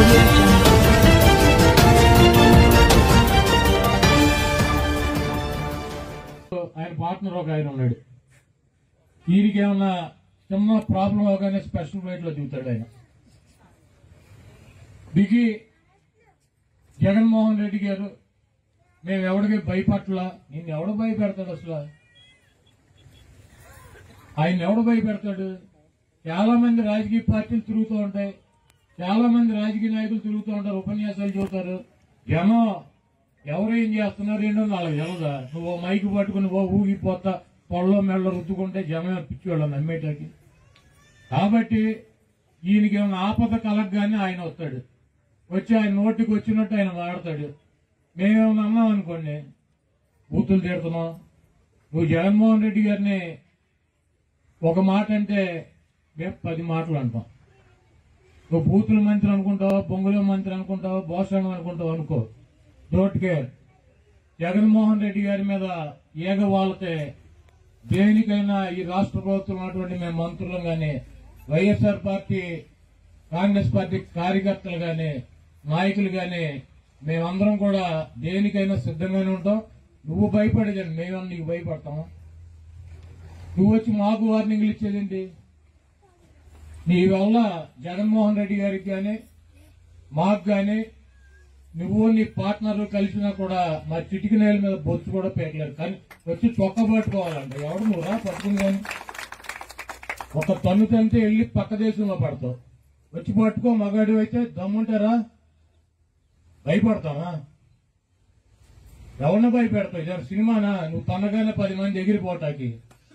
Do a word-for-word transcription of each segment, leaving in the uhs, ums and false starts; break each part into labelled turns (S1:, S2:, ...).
S1: audio jungle.
S2: ఆయన partner ఒక ఆయన ఉన్నాడు. ఈయనకి ఏమన్నా చిన్న ప్రాబ్లం అవగానే స్పెషల్ ఫ్లైట్ లో దిగుతాడు ఆయన. దిగి జగన్మోహన్ రెడ్డి గారు మేము ఎవడికి భయపట్లా, నిన్ను ఎవడు భయపెడతాడు అసలు? ఆయన ఎవడు భయపెడతాడు? చాలా మంది రాజకీయ పార్టీలు తిరుగుతూ ఉంటాయి, చాలా మంది రాజకీయ నాయకులు తిరుగుతూ ఉంటారు, ఉపన్యాసాలు చెబుతారు. జనం ఎవరు ఏం చేస్తున్నారు ఏంటో వాళ్ళకి తెలదా? నువ్వు మైకు పట్టుకుని ఓ ఊగిపోతా పొల్లో మెళ్ళ రుద్దుకుంటే జనం పిచ్చివాళ్ళం నమ్మేటాకి. కాబట్టి ఈయనకి ఏమైనా ఆపద కలగగానే ఆయన వస్తాడు, వచ్చి ఆయన నోటికి వచ్చినట్టు ఆయన వాడతాడు. మేమేమన్నా అన్నాం అనుకోండి, బూతులు తిడుతున్నాం. నువ్వు జగన్మోహన్ రెడ్డి గారిని ఒక మాట అంటే మేము పది మాటలు అంటాం. నువ్వు బూతుల మంత్రి అనుకుంటావా, బొంగుల మంత్రి అనుకుంటావా, భోషణం అనుకుంటావు అనుకో, డోంట్ కేర్. జగన్మోహన్ రెడ్డి గారి మీద ఏగ వాళ్ళతే దేనికైనా ఈ రాష్ట్ర ప్రభుత్వం ఉన్నటువంటి మేము మంత్రులు గాని, వైఎస్ఆర్ పార్టీ కాంగ్రెస్ పార్టీ కార్యకర్తలు గాని, నాయకులు గాని మేమందరం కూడా దేనికైనా సిద్ధంగానే ఉంటాం. నువ్వు భయపడేదండి, మేమన్నా నీకు భయపడతాము? నువ్వు వచ్చి మాకు వార్నింగ్లు ఇచ్చేదేంటి? నీ వల్ల జగన్మోహన్ రెడ్డి గారికి గాని మాకు గాని నువ్వు నీ పార్ట్నర్ కలిసినా కూడా మా చిటికి నేల మీద బొచ్చు కూడా పెట్టలేరు. కానీ వచ్చి చొక్క పట్టుకోవాలంట. ఎవడు నువ్వు రా పట్టుకుని కానీ ఒక తన్ను తంతే వెళ్ళి పక్క దేశంలో పడతావు. వచ్చి పట్టుకో, మగాడు అయితే దమ్ముంటారా? భయపడతావా? ఎవరిని భయపెడతావు? ఇదే సినిమానా? నువ్వు తనగానే పది మంది ఎగిరిపోటాకి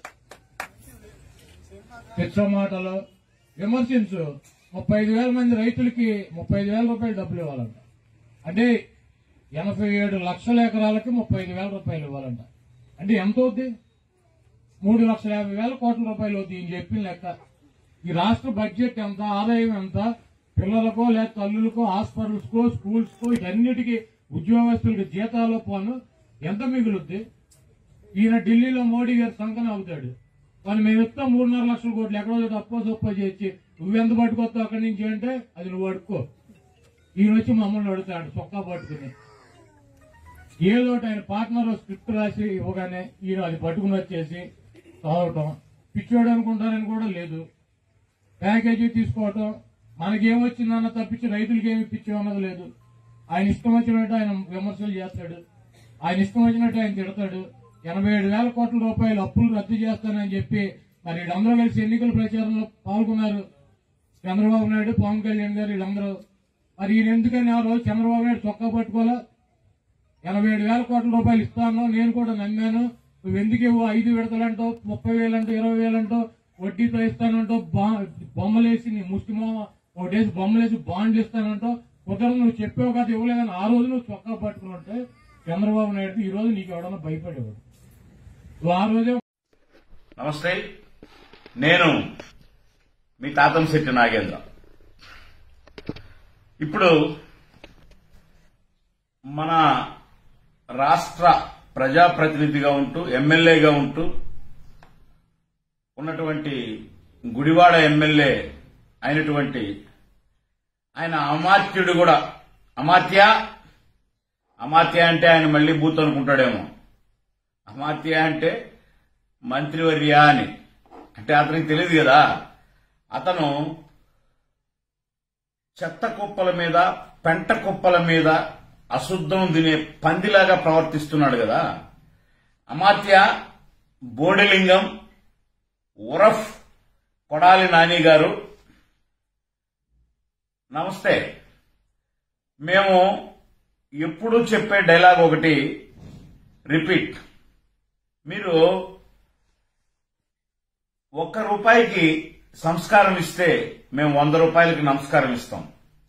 S2: తెచ్చ మాటలు విమర్శించు. ముప్పై ఐదు వేల మంది రైతులకి ముప్పై ఐదు వేల రూపాయలు డబ్బులు ఇవ్వాలంట. అంటే ఎనభై ఏడు లక్షల ఎకరాలకి ముప్పై ఐదు వేల రూపాయలు ఇవ్వాలంట. అంటే ఎంత అవుద్ది? మూడు లక్షల యాభై వేల కోట్ల రూపాయలు అవుద్ది ఈయన చెప్పిన లెక్క. ఈ రాష్ట్ర బడ్జెట్ ఎంత, ఆదాయం ఎంత, పిల్లలకో లేదా తల్లులకో, హాస్పిటల్స్ కో, స్కూల్స్ కో, ఇటన్నిటికీ ఉద్యోగస్తులకి జీతాలు పోను ఎంత మిగులుద్ది? ఈయన ఢిల్లీలో మోడీ గారు సంకన అవుతాడు. వాళ్ళు మేము ఇస్తాం మూడున్నర లక్షల కోట్లు, ఎక్కడో తప్పో సొప్పో చేసి నువ్వెంత పట్టుకొస్తావు అక్కడి నుంచి అంటే అది నువ్వు అడుక్కో. ఈయన వచ్చి మమ్మల్ని అడుగుతాడు చొక్కా పట్టుకుని. ఏదో ఆయన పార్ట్నర్ స్క్రిప్ట్ రాసి ఇవ్వగానే ఈయన అది పట్టుకుని వచ్చేసి చదవటం. పిచ్చోడు అనుకుంటారని కూడా లేదు. ప్యాకేజీ తీసుకోవటం, మనకేమొచ్చిందన్న తప్పించి రైతులకి ఏమి పిచ్చేమన్నది లేదు. ఆయన ఇష్టం వచ్చినట్టు ఆయన విమర్శలు చేస్తాడు, ఆయన ఇష్టం వచ్చినట్టు ఆయన తిడతాడు. ఎనభై ఏడు వేల కోట్ల రూపాయలు అప్పులు రద్దు చేస్తానని చెప్పి మరి వీళ్ళందరూ కలిసి ఎన్నికల ప్రచారంలో పాల్గొన్నారు. చంద్రబాబు నాయుడు, పవన్ కళ్యాణ్ గారు వీళ్ళందరూ. మరి ఈయన ఎందుకని ఆ రోజు చంద్రబాబు నాయుడు చొక్కా పట్టుకోవాలా? ఎనభై ఏడు వేల కోట్ల రూపాయలు ఇస్తాను, నేను కూడా నమ్మాను, నువ్వు ఎందుకు ఇవ్వు? ఐదు విడతలంటో, ముప్పై వేలంటో, ఇరవై వేలంటో, వడ్డీతో ఇస్తానంటో, బొమ్మలేసి నీ ముస్లిమో ఒకటేసి బొమ్మలేసి బాండ్లు ఇస్తానంటో, కుదరదు. నువ్వు చెప్పావు కదా ఇవ్వలేదని ఆ రోజు నువ్వు చొక్కా పట్టుకుని ఉంటే చంద్రబాబు నాయుడు ఈ రోజు నీకు ఎవడన్నా భయపడేవాడు. నువ్వు ఆ రోజే.
S3: నమస్తే, నేను మీ తాతంశెట్టి నాగేంద్ర. ఇప్పుడు మన రాష్ట్ర ప్రజాప్రతినిధిగా ఉంటూ ఎమ్మెల్యేగా ఉంటూ ఉన్నటువంటి గుడివాడ ఎమ్మెల్యే అయినటువంటి ఆయన అమాత్యుడు కూడా, అమాత్య అమాత్య అంటే ఆయన మళ్లీ బూత్ అనుకుంటాడేమో. అమాత్య అంటే మంత్రివర్య అని, అంటే అతనికి తెలియదు కదా. అతను చెత్త కుప్పల మీద, పెంట కుప్పల మీద అశుద్ధం తినే పందిలాగా ప్రవర్తిస్తున్నాడు కదా. అమాత్య బోడిలింగం ఉరఫ్ కొడాలి నాని గారు, నమస్తే. మేము ఎప్పుడూ చెప్పే డైలాగ్ ఒకటి రిపీట్. మీరు ఒక్క రూపాయికి సంస్కారం ఇస్తే మేము వంద రూపాయలకి నమస్కారం ఇస్తాం.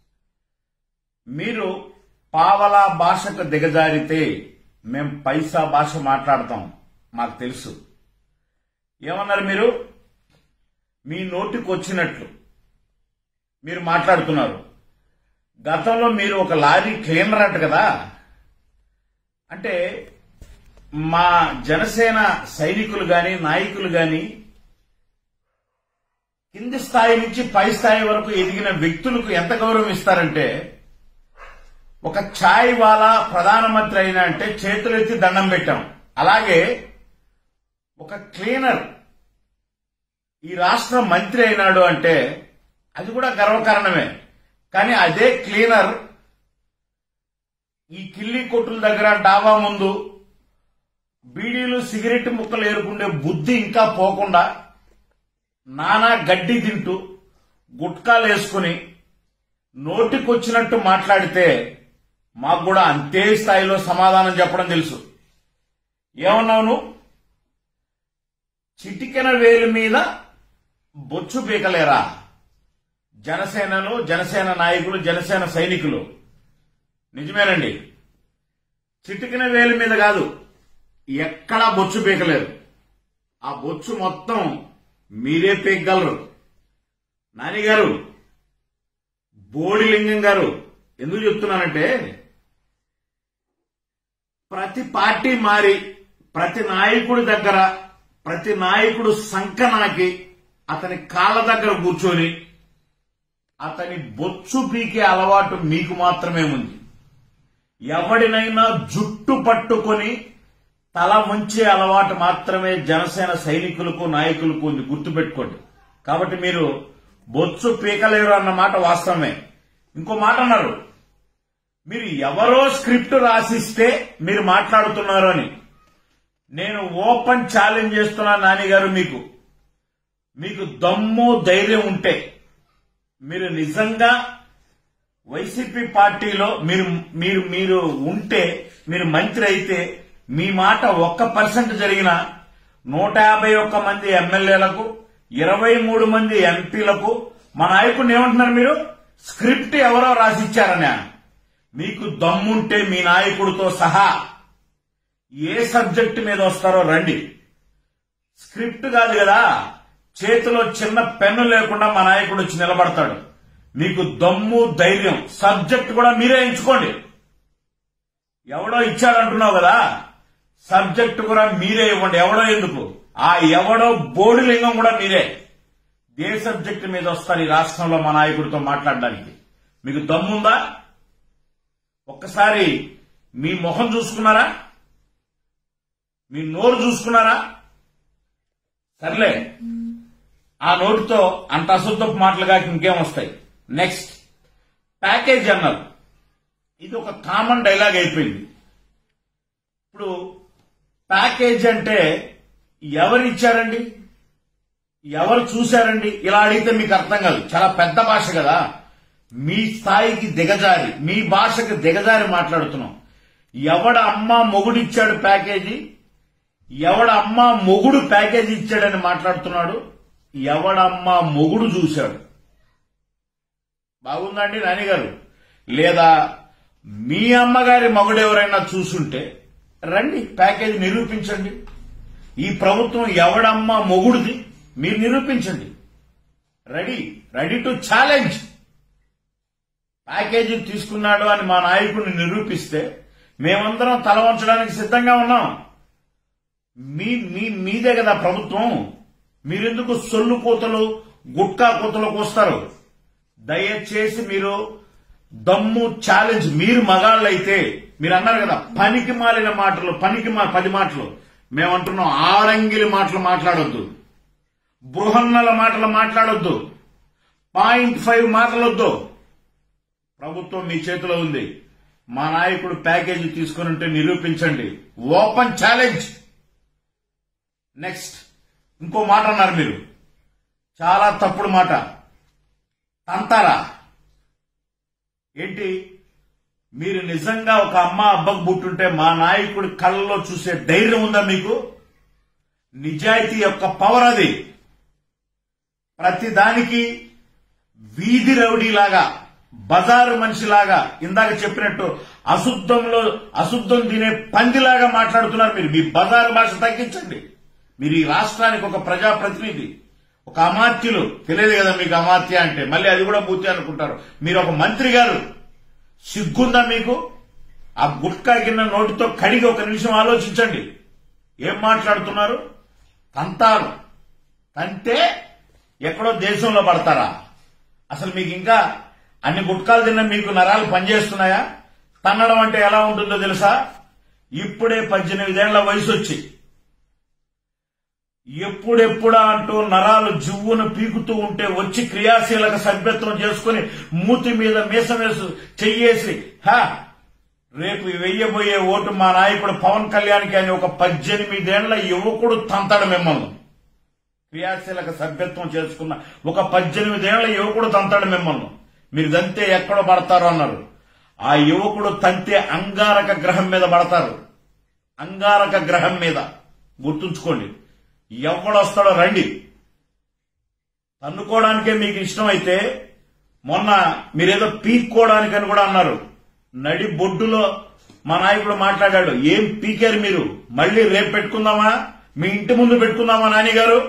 S3: మీరు పావలా భాషకు దిగజారితే మేం పైసా భాష మాట్లాడతాం, మాకు తెలుసు. ఏమన్నారు మీరు? మీ నోటికి వచ్చినట్లు మీరు మాట్లాడుతున్నారు. గతంలో మీరు ఒక లారీ క్లీనర్ అంట కదా. అంటే మా జనసేన సైనికులు గాని, నాయకులు గాని కింది స్థాయి నుంచి పై స్థాయి వరకు ఎదిగిన వ్యక్తులకు ఎంత గౌరవం ఇస్తారంటే, ఒక ఛాయ్ వాలా ప్రధానమంత్రి అయినా అంటే చేతులెత్తి దండం పెట్టాం. అలాగే ఒక క్లీనర్ ఈ రాష్ట్ర మంత్రి అయినాడు అంటే అది కూడా గర్వకారణమే. కానీ అదే క్లీనర్ ఈ కిల్లి కొట్టుల దగ్గర డాబా ముందు బీడీలు సిగరెట్ ముక్కలు ఏరుకుండే బుద్ధి ఇంకా పోకుండా నానా గడ్డి తింటూ గుట్కాలు వేసుకుని నోటికొచ్చినట్టు మాట్లాడితే మాకు కూడా అంతే స్థాయిలో సమాధానం చెప్పడం తెలుసు. ఏమన్నావు? చిటికెన వేలు మీద బొచ్చు పీకలేరా? జనసేనలో జనసేన నాయకులు, జనసేన సైనికులు. నిజమేనండి, చిటికెన వేలు మీద కాదు, ఎక్కడా బొచ్చు పీకలేరు. ఆ బొచ్చు మొత్తం మీరే పీకగలరు. నాని గారు, బోడిలింగం గారు, ఎందుకు చెప్తున్నానంటే, ప్రతి పార్టీ మారి ప్రతి నాయకుడి దగ్గర ప్రతి నాయకుడు సంకనాకి అతని కాళ్ళ దగ్గర కూర్చొని అతని బొచ్చు పీకే అలవాటు మీకు మాత్రమే ఉంది. ఎవడినైనా జుట్టు పట్టుకొని తల వంచే అలవాటు మాత్రమే జనసేన సైనికులకు, నాయకులకు ఉంది. గుర్తుపెట్టుకోండి. కాబట్టి మీరు బొచ్చు పీకలేరు అన్న మాట వాస్తవమే. ఇంకో మాట అన్నారు, మీరు ఎవరో స్క్రిప్ట్ రాసిస్తే మీరు మాట్లాడుతున్నారు అని. నేను ఓపెన్ ఛాలెంజ్ చేస్తున్నా నాని గారు, మీకు మీకు దమ్ము ధైర్యం ఉంటే మీరు నిజంగా వైసీపీ పార్టీలో మీరు మీరు మీరు ఉంటే, మీరు మంత్రి అయితే, మీ మాట ఒక్క పర్సెంట్ జరిగిన నూట యాభై ఒక్క మంది ఎమ్మెల్యేలకు, ఇరవై మూడు మంది ఎంపీలకు మా నాయకుడిని ఏమంటున్నారు మీరు? స్క్రిప్ట్ ఎవరో రాసిచ్చారని. మీకు దమ్ముంటే మీ నాయకుడితో సహా ఏ సబ్జెక్టు మీద వస్తారో రండి. స్క్రిప్ట్ కాదు కదా, చేతిలో చిన్న పెన్ను లేకుండా మా నాయకుడు వచ్చి నిలబడతాడు. మీకు దమ్ము ధైర్యం, సబ్జెక్ట్ కూడా మీరే ఎంచుకోండి. ఎవడో ఇచ్చాడంటున్నావు కదా, సబ్జెక్ట్ కూడా మీరే ఇవ్వండి. ఎవడో ఎందుకు, ఆ ఎవడో బోడిలింగం కూడా మీరే. ఏ సబ్జెక్టు మీద వస్తారు ఈ రాష్ట్రంలో మా నాయకుడితో మాట్లాడడానికి? మీకు దమ్ముందా? ఒక్కసారి మీ మొహం చూసుకున్నారా? మీ నోరు చూసుకున్నారా? సర్లే, ఆ నోటితో అంత అశుద్ధపు మాటలుగా ఇంకేం వస్తాయి? నెక్స్ట్, ప్యాకేజ్ అన్నారు. ఇది ఒక కామన్ డైలాగ్ అయిపోయింది. ఇప్పుడు ప్యాకేజ్ అంటే ఎవరు ఇచ్చారండి, ఎవరు చూశారండి? ఇలా అడిగితే మీకు అర్థం కాదు. చాలా పెద్ద భాష కదా, మీ స్థాయికి దిగజారి, మీ భాషకి దిగజారి మాట్లాడుతున్నాం. ఎవడ అమ్మ మొగుడు ఇచ్చాడు ప్యాకేజీ, ఎవడ అమ్మ మొగుడు ప్యాకేజీ ఇచ్చాడని మాట్లాడుతున్నాడు. ఎవడమ్మ మొగుడు చూశాడు. బాగుందండి నాని గారు? లేదా మీ అమ్మగారి మొగుడు ఎవరైనా చూసుంటే రండి, ప్యాకేజీ నిరూపించండి. ఈ ప్రభుత్వం ఎవడమ్మ మొగుడుది మీరు నిరూపించండి. Ready ready to challenge. Package తీసుకున్నాడు అని మా నాయకుడిని నిరూపిస్తే మేమందరం తల వంచడానికి సిద్ధంగా ఉన్నాం. మీ మీ మీదే కదా ప్రభుత్వం. మీరెందుకు సొల్లు కోతలు, గుట్కా కోతలకు వస్తారు? దయచేసి మీరు దమ్ము ఛాలెంజ్, మీరు మగాళ్ళైతే, మీరు అన్నారు కదా పనికి మాలిన మాటలు, పనికి మా పది మాటలు. మేమంటున్నాం ఆరంగిలి మాటలు మాట్లాడొద్దు, బృహన్నల మాటలు మాట్లాడొద్దు, పాయింట్ ఫైవ్ మాటలొద్దు. ప్రభుత్వం మీ చేతిలో ఉంది. మా నాయకుడు ప్యాకేజీ తీసుకుని ఉంటే నిరూపించండి. Open challenge. నెక్స్ట్, ఇంకో మాట అన్నారు మీరు, చాలా తప్పుడు మాట. తంతారా ఏంటి? మీరు నిజంగా ఒక అమ్మ అబ్బకు పుట్టుంటే మా నాయకుడి కళ్ళలో చూసే ధైర్యం ఉందా మీకు? నిజాయితీ యొక్క పవర్ అది. ప్రతి దానికి వీధి రౌడీలాగా, బజారు మనిషిలాగా, ఇందాక చెప్పినట్టు అశుద్ధంలో అశుద్ధం తినే పందిలాగా మాట్లాడుతున్నారు మీరు. మీ బజారు భాష తగ్గించండి. మీరు ఈ రాష్ట్రానికి ఒక ప్రజాప్రతినిధి, ఒక అమాత్యులు. తెలియదు కదా మీకు అమాత్య అంటే, మళ్ళీ అది కూడా పూర్తి అనుకుంటారు. మీరు ఒక మంత్రి గారు, సిగ్గుందా మీకు? ఆ గుట్కా గిన్న నోటితో కడిగి ఒక నిమిషం ఆలోచించండి. ఏం మాట్లాడుతున్నారు? తంతారు. తంతే ఎక్కడో దేశంలో పడతారా? అసలు మీకు ఇంకా అన్ని గుట్కాలు తిన్న మీకు నరాలు పనిచేస్తున్నాయా? తన్నడం అంటే ఎలా ఉంటుందో తెలుసా? ఇప్పుడే పద్దెనిమిదేళ్ల వయసు వచ్చి ఎప్పుడెప్పుడా అంటూ నరాలు జువ్వును పీకుతూ ఉంటే వచ్చి క్రియాశీలక సభ్యత్వం చేసుకుని మూతి మీద మీసం వేసు చెయ్యేసి హా రేపు వెయ్యబోయే ఓటు మా నాయకుడు పవన్ కళ్యాణ్కి అని ఒక పద్దెనిమిదేళ్ల యువకుడు తంతాడు మిమ్మల్ని. క్రియాశీలక సభ్యత్వం చేసుకున్న ఒక పద్దెనిమిదేళ్ల యువకుడు తంతాడు మిమ్మల్ని. మీరు తంతే ఎక్కడ పడతారు అన్నారు. ఆ యువకుడు తంతే అంగారక గ్రహం మీద పడతారు. అంగారక గ్రహం మీద గుర్తుంచుకోండి. ఎవడొస్తాడో రండి. తన్నుకోవడానికే మీకు ఇష్టమైతే మొన్న మీరేదో పీక్కోవడానికని కూడా అన్నారు. నడి బొడ్డులో మా నాయకుడు మాట్లాడాడు. ఏం పీకారు మీరు? మళ్ళీ రేపు పెట్టుకుందామా? మీ ఇంటి ముందు పెట్టుకుందామా? నాని గారు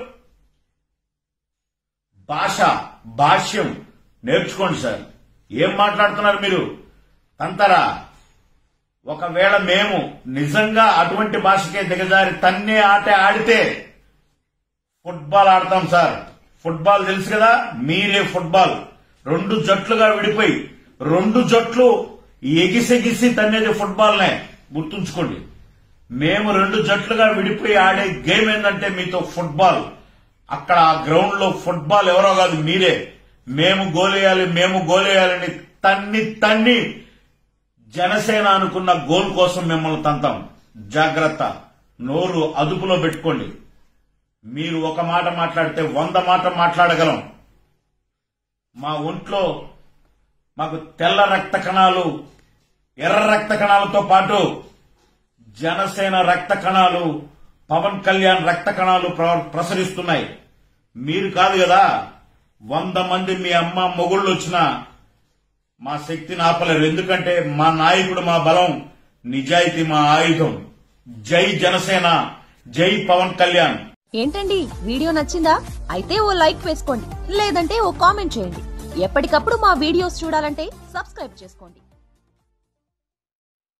S3: భాష భాష్యం నేర్చుకోండి సార్. ఏం మాట్లాడుతున్నారు మీరు? తంతరా. ఒకవేళ మేము నిజంగా అటువంటి భాషకే దిగజారి తన్నే ఆట ఆడితే ఫుట్బాల్ ఆడతాం సార్. ఫుట్బాల్ తెలుసు కదా, మీరే ఫుట్బాల్. రెండు జట్లుగా విడిపోయి రెండు జట్లు ఎగిసెగిసి తన్నేది ఫుట్బాల్నే గుర్తుంచుకోండి. మేము రెండు జట్లుగా విడిపోయి ఆడే గేమ్ ఏంటంటే మీతో ఫుట్బాల్. అక్కడ ఆ గ్రౌండ్ లో ఫుట్బాల్ ఎవరో కాదు మీరే. మేము గోలేయాలి మేము గోలేయాలని తన్ని తన్ని జనసేన అనుకున్న గోల్ కోసం మిమ్మల్ని తంతాం. జాగ్రత్త. నోరు అదుపులో పెట్టుకోండి. మీరు ఒక మాట మాట్లాడితే వంద మాట మాట్లాడగలం. మా ఒంట్లో మాకు తెల్ల రక్త కణాలు ఎర్ర రక్త కణాలతో పాటు జనసేన రక్త కణాలు పవన్ కళ్యాణ్ రక్త కణాలు ప్రసరిస్తున్నాయి. మీరు కాదు కదా. వంద మంది మీ అమ్మ మొగుళ్ళు వచ్చినా మా శక్తిని ఆపలేరు. ఎందుకంటే మా నాయకుడు మా బలం, నిజాయితీ మా ఆయుధం. జై జనసేన, జై పవన్ కళ్యాణ్.
S1: ఏంటండి వీడియో నచ్చిందా? అయితే ఓ లైక్ వేసుకోండి, లేదంటే ఓ కామెంట్ చేయండి. ఎప్పటికప్పుడు మా వీడియోస్ చూడాలంటే సబ్స్క్రైబ్ చేసుకోండి.